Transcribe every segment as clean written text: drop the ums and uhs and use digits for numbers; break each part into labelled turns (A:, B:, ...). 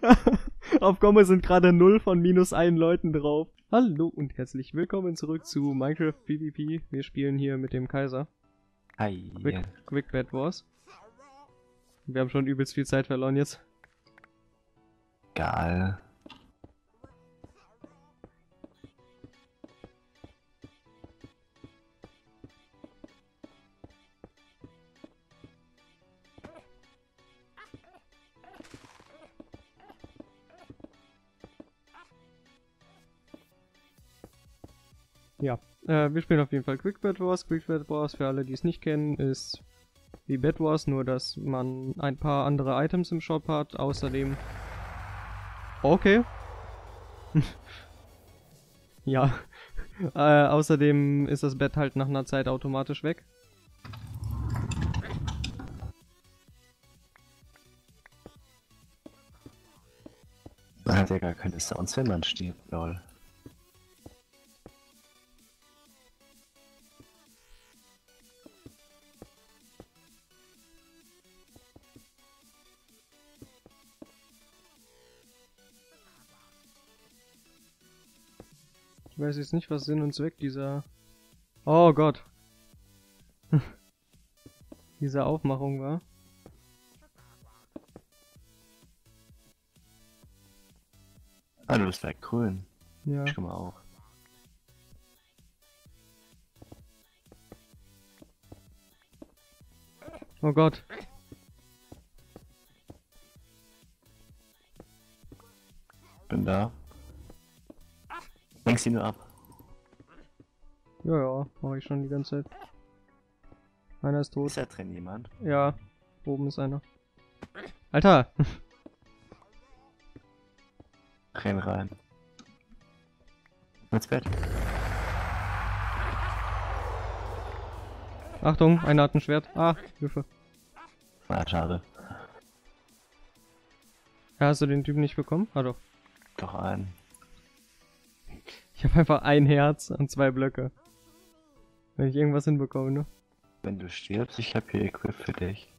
A: Auf Gomme sind gerade 0 von -1 Leuten drauf. Hallo und herzlich willkommen zurück zu Minecraft PvP. Wir spielen hier mit dem Kaiser.
B: Hi.
A: Quick Bed Wars. Wir haben schon übelst viel Zeit verloren jetzt.
B: Egal.
A: Ja, wir spielen auf jeden Fall Quick Bed Wars. Quick Bed Wars, für alle, die es nicht kennen, ist wie Bed Wars, nur dass man ein paar andere Items im Shop hat. Außerdem... Okay. Ja. Außerdem ist das Bett halt nach einer Zeit automatisch weg.
B: Man hat ja gar keine Sounds, wenn man stirbt, lol.
A: Ich weiß jetzt nicht, was Sinn und Zweck dieser... Oh Gott. Diese Aufmachung war.
B: Ah, du bist like grün.
A: Ja.
B: Ich komme auch.
A: Oh Gott.
B: Bin da. Lenk sie nur ab.
A: Ja, ja, mache ich schon die ganze Zeit. Einer ist tot.
B: Ist da drin jemand?
A: Ja, oben ist einer. Alter!
B: Renn rein. Ins Bett.
A: Achtung, einer hat ein Schwert. Ah, Hilfe.
B: Ah, schade.
A: Ja, hast du den Typen nicht bekommen? Ah doch.
B: Doch ein.
A: Ich habe einfach ein Herz und 2 Blöcke. Wenn ich irgendwas hinbekomme, ne?
B: Wenn du stirbst, ich hab hier Equip für dich.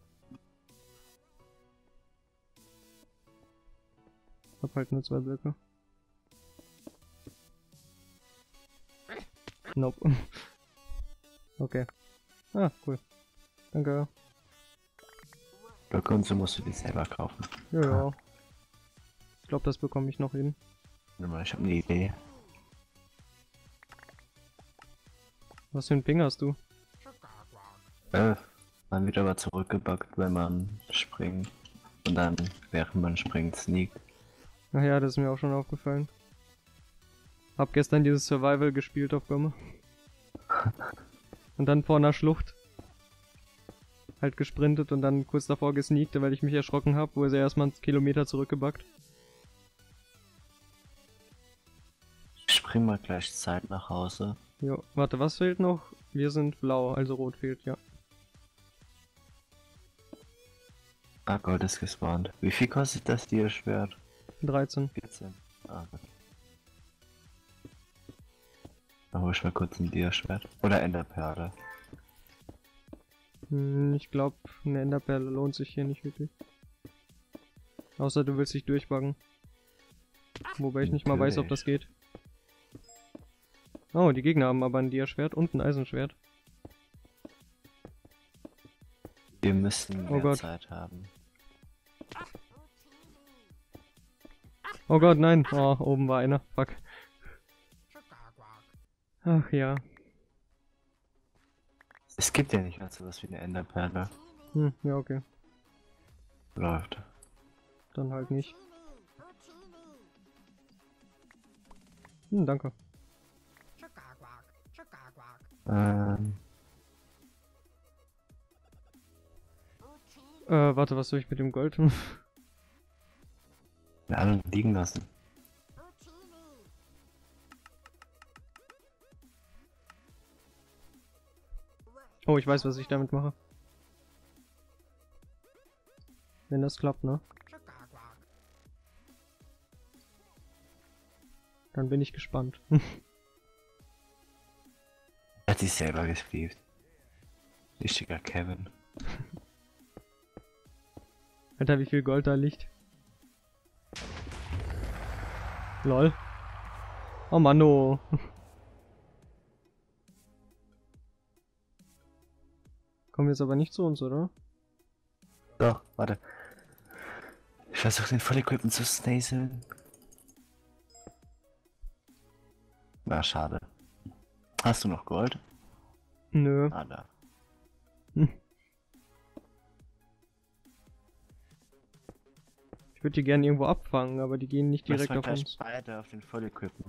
A: Ich hab halt nur 2 Blöcke. Nope. Okay. Ah, cool. Danke.
B: Blöcke und so musst du die selber kaufen.
A: Ja, ja. Ich glaube, das bekomme ich noch hin.
B: Warte mal, ich hab eine Idee.
A: Was für ein Ping hast du?
B: Man wird aber zurückgebackt, wenn man springt. Und dann, während man springt, sneakt.
A: Ach ja, das ist mir auch schon aufgefallen. Hab gestern dieses Survival gespielt auf Gomme. Und dann vor einer Schlucht halt gesprintet und dann kurz davor gesneakt, weil ich mich erschrocken habe, wo er erstmal einen Kilometer zurückgebackt.
B: Ich spring mal gleich Zeit nach Hause.
A: Jo, warte, was fehlt noch? Wir sind blau, also rot fehlt, ja.
B: Ah, Gold ist gespawnt. Wie viel kostet das Schwert?
A: 13.
B: 14. Ah, gut. Dann hol ich mal kurz ein Schwert. Oder Enderperle.
A: Ich glaube, eine Enderperle lohnt sich hier nicht wirklich. Außer du willst dich durchbuggen. Wobei ich nicht mal weiß, ob das geht. Oh, die Gegner haben aber ein Dia-Schwert und ein Eisenschwert.
B: Wir müssen
A: Oh
B: mehr
A: Gott.
B: Zeit haben.
A: Oh Gott, nein. Oh, oben war einer. Fuck. Ach ja.
B: Es gibt ja nicht mal sowas wie eine Enderperle.
A: Ja, okay.
B: Läuft.
A: Dann halt nicht. Danke. Warte, was soll ich mit dem Gold tun?
B: Wir alle liegen lassen.
A: Oh, ich weiß, was ich damit mache. Wenn das klappt, ne? Dann bin ich gespannt.
B: Er hat sich selber gespeeft. Richtiger Kevin.
A: Alter, wie viel Gold da liegt. Lol. Oh Mann, oh. Kommen jetzt aber nicht zu uns, oder?
B: Doch, warte. Ich versuche den Vollequip zu snaseln. Na, schade. Hast du noch Gold?
A: Nö.
B: Ah, da.
A: Ich würde die gerne irgendwo abfangen, aber die gehen nicht direkt auf uns.
B: Beide auf den Vollequipen.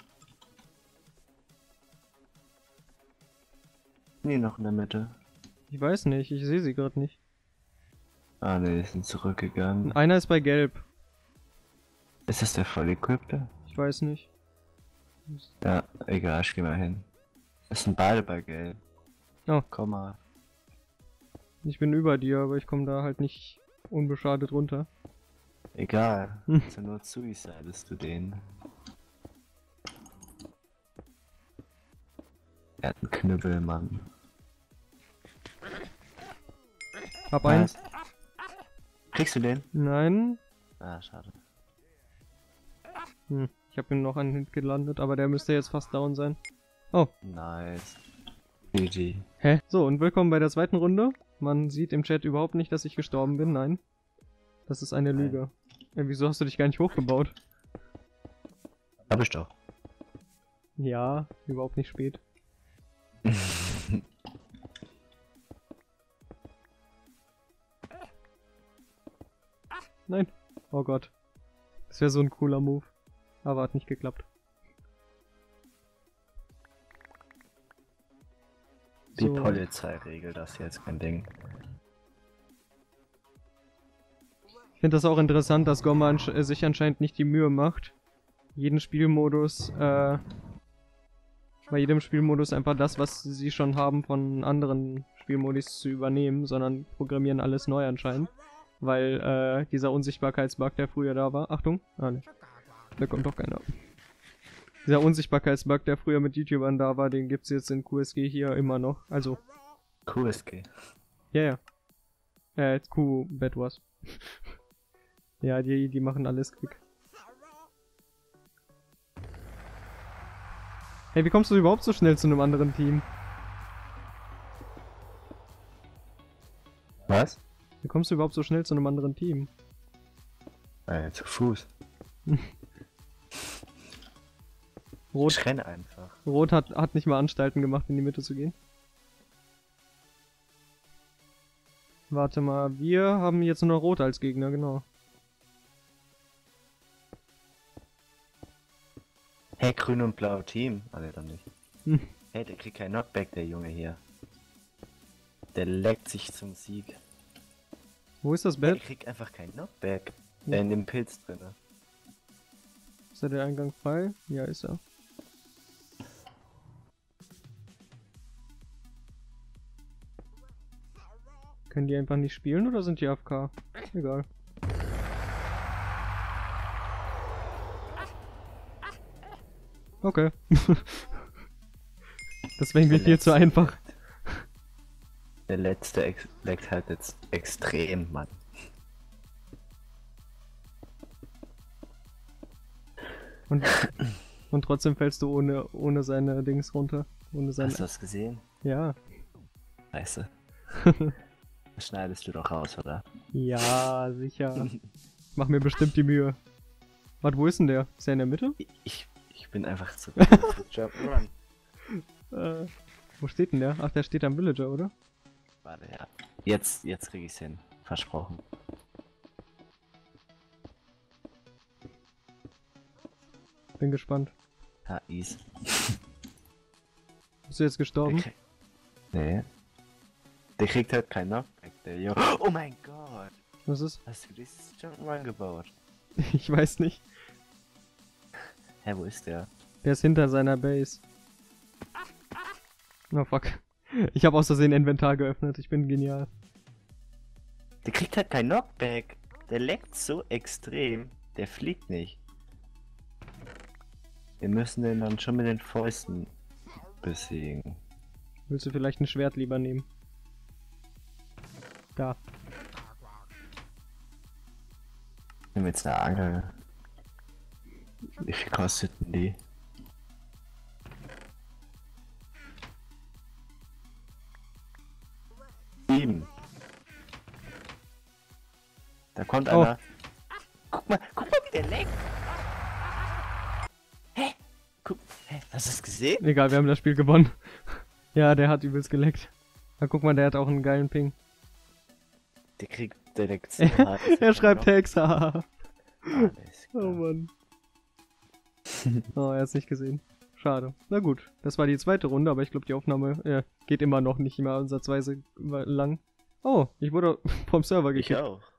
B: Nee, noch in der Mitte.
A: Ich weiß nicht, ich sehe sie gerade nicht.
B: Ah, ne, die sind zurückgegangen.
A: Einer ist bei Gelb.
B: Ist das der Vollequipte?
A: Ich weiß nicht.
B: Ja, egal, ich geh mal hin. Das sind beide bei Gelb.
A: Oh.
B: Komm mal.
A: Ich bin über dir, aber ich komme da halt nicht unbeschadet runter.
B: Egal. Zur Not suicidest du den. Er hat einen Knüppel, Mann.
A: Hab einen.
B: Was? Kriegst du den?
A: Nein.
B: Ah, schade.
A: Ich habe ihm noch einen Hit gelandet, aber der müsste jetzt fast down sein. Oh.
B: Nice. GG.
A: Hä? So, und willkommen bei der zweiten Runde. Man sieht im Chat überhaupt nicht, dass ich gestorben bin. Nein. Das ist eine Lüge. Wieso hast du dich gar nicht hochgebaut?
B: Hab ich doch.
A: Ja, überhaupt nicht spät. Nein. Oh Gott. Das wäre so ein cooler Move. Aber hat nicht geklappt.
B: Die
A: So.
B: Polizei regelt das jetzt, kein Ding.
A: Ich finde das auch interessant, dass Gomma sich anscheinend nicht die Mühe macht, jeden Spielmodus, bei jedem Spielmodus einfach das, was sie schon haben, von anderen Spielmodus zu übernehmen, sondern programmieren alles neu anscheinend. Weil, dieser Unsichtbarkeitsbug, der früher da war, Achtung, ne, da kommt doch keiner. Dieser Unsichtbarkeitsbug, der früher mit YouTubern da war, den gibt's jetzt in QSG hier immer noch, also.
B: QSG.
A: Ja, ja. Q Bad Wars. Ja, die machen alles quick. Hey, wie kommst du überhaupt so schnell zu einem anderen Team?
B: Was?
A: Wie kommst du überhaupt so schnell zu einem anderen Team?
B: Zu Fuß.
A: Rot,
B: Ich renne einfach.
A: Rot hat nicht mal Anstalten gemacht, in die Mitte zu gehen. Warte mal, wir haben jetzt nur noch Rot als Gegner, genau.
B: Hey, grün und blau Team. Ah, ne, dann nicht.
A: Hm.
B: Hey, der kriegt kein Knockback, der Junge hier. Der leckt sich zum Sieg.
A: Wo ist das
B: Der
A: Bett?
B: kriegt einfach kein Knockback.
A: Ja.
B: In dem Pilz drinne.
A: Ist da der Eingang frei? Ja, ist er. Können die einfach nicht spielen oder sind die AFK? Egal. Okay. Das wäre irgendwie viel zu einfach.
B: Der letzte leckt halt jetzt extrem, Mann.
A: Und trotzdem fällst du ohne seine Dings runter. Ohne seine.
B: Hast du das gesehen?
A: Ja.
B: Scheiße. Das schneidest du doch raus, oder?
A: Ja, sicher. Mach mir bestimmt die Mühe. Warte, wo ist denn der? Ist der in der Mitte?
B: Ich bin einfach zu Jump'n'Run.
A: Wo steht denn der? Ach, der steht am Villager, oder?
B: Warte, ja. Jetzt krieg ich's hin. Versprochen.
A: Bin gespannt.
B: Ja, easy.
A: Bist du jetzt gestorben?
B: Nee. Der kriegt halt keinen Knockback, der Junge. Oh mein Gott!
A: Was ist?
B: Hast du dieses Jump'n'Run gebaut?
A: Ich weiß nicht.
B: Hä, wo ist der?
A: Der ist hinter seiner Base. Oh fuck. Ich habe aus Versehen Inventar geöffnet. Ich bin genial.
B: Der kriegt halt kein Knockback. Der leckt so extrem. Der fliegt nicht. Wir müssen den dann schon mit den Fäusten besiegen.
A: Willst du vielleicht ein Schwert lieber nehmen? Da.
B: Nimm jetzt eine Angel. Wie viel kosteten die? Sieben. Da kommt
A: Oh.
B: einer. Guck mal, wie der leckt. Hä? Guck, hä? Hast du das gesehen?
A: Egal, wir haben das Spiel gewonnen. Ja, der hat übelst geleckt. Na, guck mal, der hat auch einen geilen Ping.
B: Der leckt so hart.
A: Er schreibt Hex, haha.
B: Alles
A: Oh
B: klar.
A: Mann. Oh, er hat's nicht gesehen. Schade. Na gut, das war die zweite Runde, aber ich glaube, die Aufnahme geht immer noch nicht immer ansatzweise lang. Oh, ich wurde vom Server
B: Ich
A: gekickt.
B: auch.